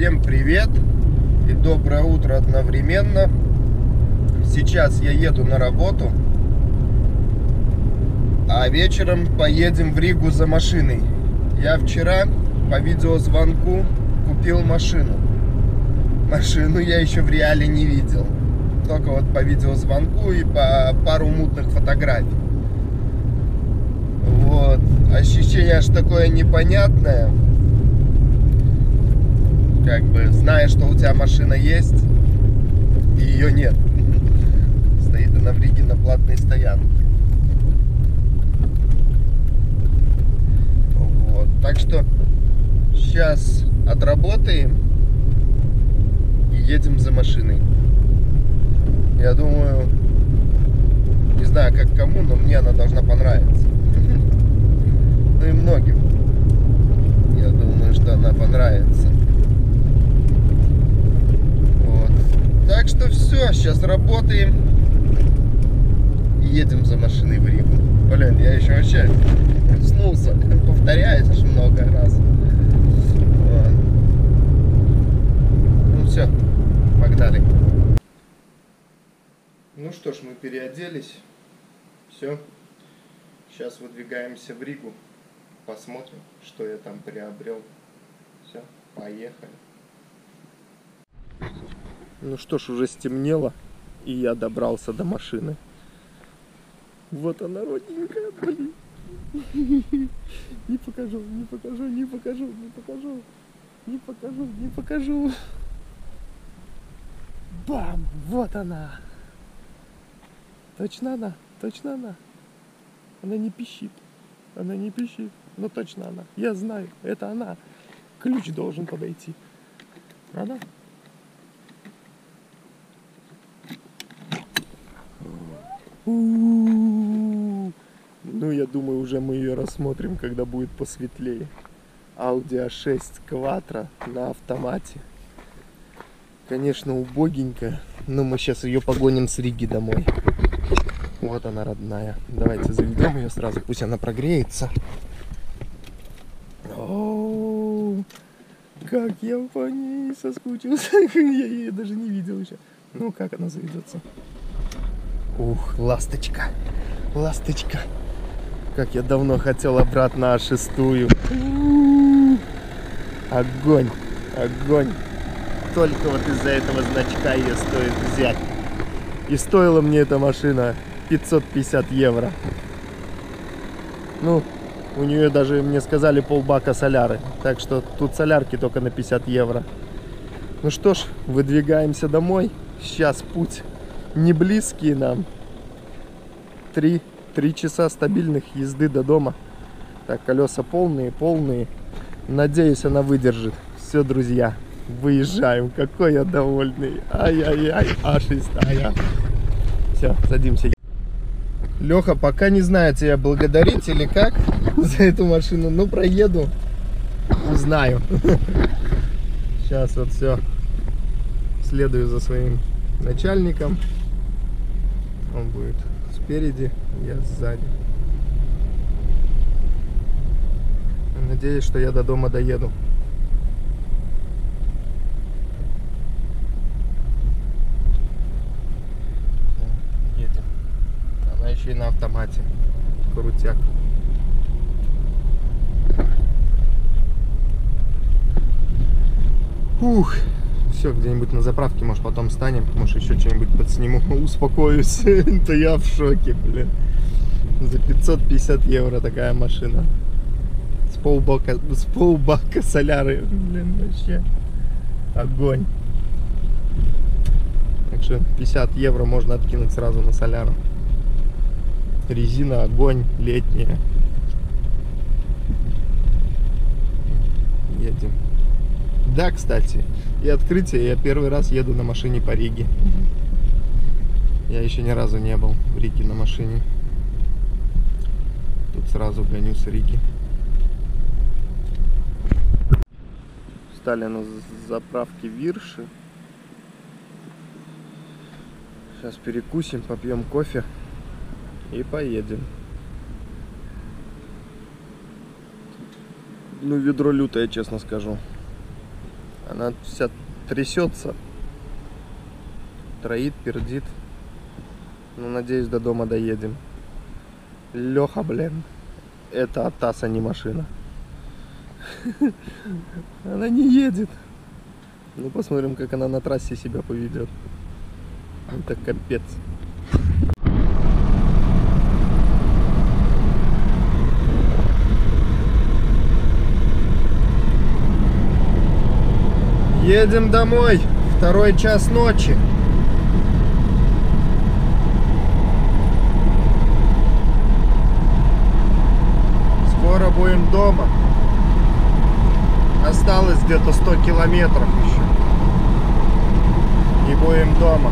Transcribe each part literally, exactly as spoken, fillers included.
Всем привет и доброе утро одновременно. Сейчас я еду на работу, а вечером поедем в Ригу за машиной. Я вчера по видеозвонку купил машину. Машину я еще в реале не видел. Только вот по видеозвонку и по пару мутных фотографий. Вот. Ощущение аж такое непонятное. Как бы, зная, что у тебя машина есть, и ее нет. Стоит она в Риге на платной стоянке. Вот. Так что сейчас отработаем и едем за машиной. Я думаю, не знаю как кому, но мне она должна понравиться. Ну и многим. Я думаю, что она понравится. Так что все, сейчас работаем и едем за машиной в Ригу. Блин, я еще вообще проснулся, повторяюсь аж много раз. Вот. Ну все, погнали. Ну что ж, мы переоделись. Все, сейчас выдвигаемся в Ригу. Посмотрим, что я там приобрел. Все, поехали. Ну что ж, уже стемнело, и я добрался до машины. Вот она, родненькая, блин. Не покажу, не покажу, не покажу, не покажу, не покажу, не покажу. Бам! Вот она. Точно она, точно она. Она не пищит, она не пищит, но точно она. Я знаю, это она. Ключ должен подойти. Она? У-у-у-у. Ну, я думаю, уже мы ее рассмотрим, когда будет посветлее. Audi а шесть Quattro на автомате. Конечно, убогенькая, но мы сейчас ее погоним с Риги домой. Вот она, родная. Давайте заведем ее сразу, пусть она прогреется. О, как я по ней соскучился. Я ее даже не видел еще. Ну, как она заведется? Ух, ласточка, ласточка. Как я давно хотел обратно а шестую. Огонь, огонь. Только вот из-за этого значка ее стоит взять. И стоила мне эта машина пятьсот пятьдесят евро. Ну, у нее даже, мне сказали, полбака соляры. Так что тут солярки только на пятьдесят евро. Ну что ж, выдвигаемся домой. Сейчас путь не близкие нам. Три, три часа стабильных езды до дома. Так, колеса полные, полные. Надеюсь, она выдержит. Все, друзья, выезжаем. Какой я довольный. Ай-яй-яй, а шестая. Все, садимся. Леха пока не знаю, тебя благодарить или как за эту машину. Ну, проеду, узнаю. Сейчас вот все. Следую за своим начальником. Он будет спереди, я сзади. Надеюсь, что я до дома доеду. Едем. Она еще и на автомате. Крутяк. Ух. Все, где-нибудь на заправке, может, потом встанем, может, еще что-нибудь подсниму, успокоюсь. Это я в шоке, блин. За пятьсот пятьдесят евро такая машина. С полбака, с полбака соляры, блин, вообще. Огонь. Так что пятьдесят евро можно откинуть сразу на соляру. Резина, огонь, летняя. Едем. Да, кстати, и открытие, я первый раз еду на машине по Риге. Я еще ни разу не был в Риге на машине. Тут сразу гоню с Риги. Встали на заправке Вирши. Сейчас перекусим, попьем кофе и поедем. Ну, ведро лютое, честно скажу. Она вся трясется, троит, пердит. Ну, надеюсь, до дома доедем. Леха, блин, это АТАС, а не машина. Она не едет. Ну, посмотрим, как она на трассе себя поведет. Это капец. Едем домой. Второй час ночи. Скоро будем дома. Осталось где-то сто километров еще. И будем дома.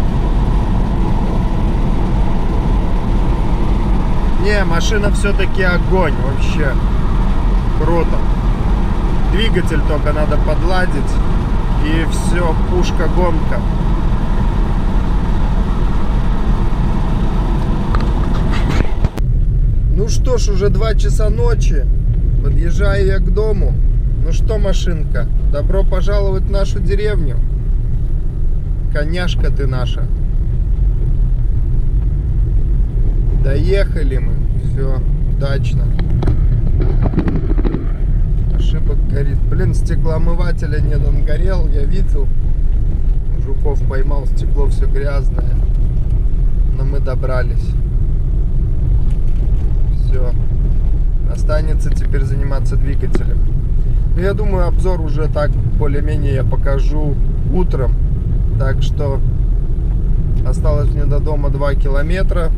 Не, машина все-таки огонь вообще. Круто. Двигатель только надо подладить. И все, пушка, гонка. Ну что ж, уже два часа ночи. Подъезжаю я к дому. Ну что, машинка, добро пожаловать в нашу деревню. Коняшка ты наша. Доехали мы. Все, удачно. Ошибок горит. Блин, стеклоомывателя нет, он горел, я видел. Жуков поймал, стекло все грязное. Но мы добрались. Все. Останется теперь заниматься двигателем. Но я думаю, обзор уже так более-менее я покажу утром. Так что осталось мне до дома два километра.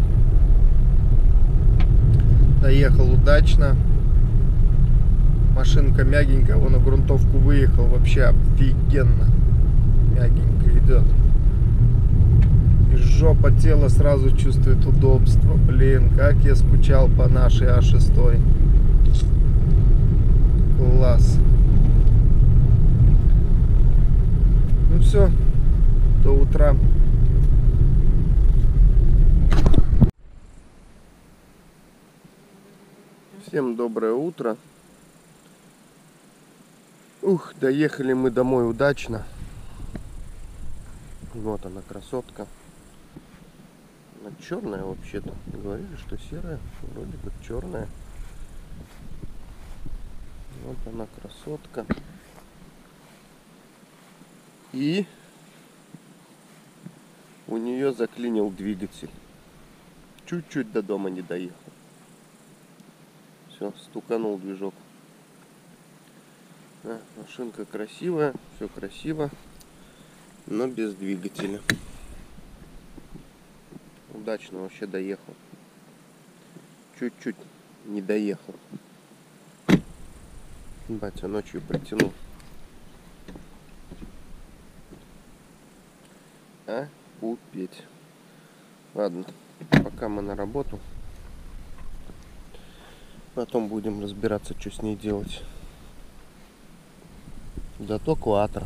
Доехал удачно. Машинка мягенькая, он на грунтовку выехал, вообще офигенно. Мягенько идет. И жопа тела сразу чувствует удобство. Блин, как я скучал по нашей А шесть. Класс. Ну все, до утра. Всем доброе утро. Ух, доехали мы домой удачно. Вот она, красотка. Она черная вообще-то. Говорили, что серая. Вроде бы черная. Вот она, красотка. И у нее заклинил двигатель. Чуть-чуть до дома не доехал. Все, стуканул движок. А, машинка красивая, все красиво, но без двигателя. Удачно вообще доехал. Чуть-чуть не доехал. Батя ночью притянул. А купить. Ладно, пока мы на работу. Потом будем разбираться, что с ней делать. Зато кватро.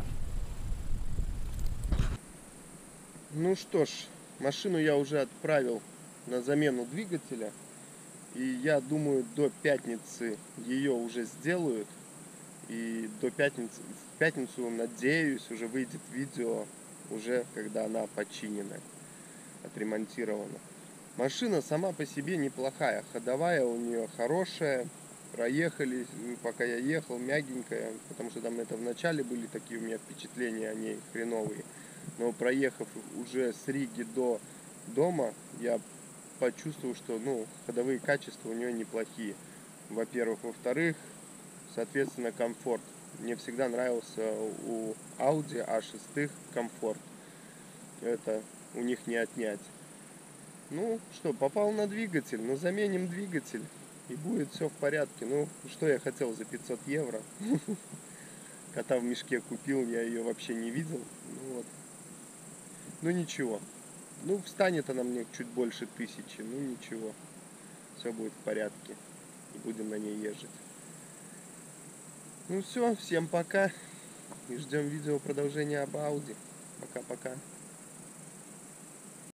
Ну что ж, машину я уже отправил на замену двигателя. И я думаю, до пятницы ее уже сделают. И до пятницы, в пятницу, надеюсь, уже выйдет видео, уже когда она починена, отремонтирована. Машина сама по себе неплохая, ходовая у нее хорошая. Проехали, пока я ехал, мягенькая, потому что там это в начале были такие у меня впечатления о ней хреновые. Но проехав уже с Риги до дома, я почувствовал, что ну, ходовые качества у нее неплохие. Во-первых. Во-вторых, соответственно, комфорт. Мне всегда нравился у Audi А шесть комфорт. Это у них не отнять. Ну что, попал на двигатель, ну заменим двигатель. И будет все в порядке. Ну, что я хотел за пятьсот евро. Кота в мешке купил, я ее вообще не видел. Ну, вот. Ну ничего. Ну, встанет она мне чуть больше тысячи. Ну ничего. Все будет в порядке. И будем на ней езжать. Ну все, всем пока. И ждем видео продолжения об Audi. Пока-пока.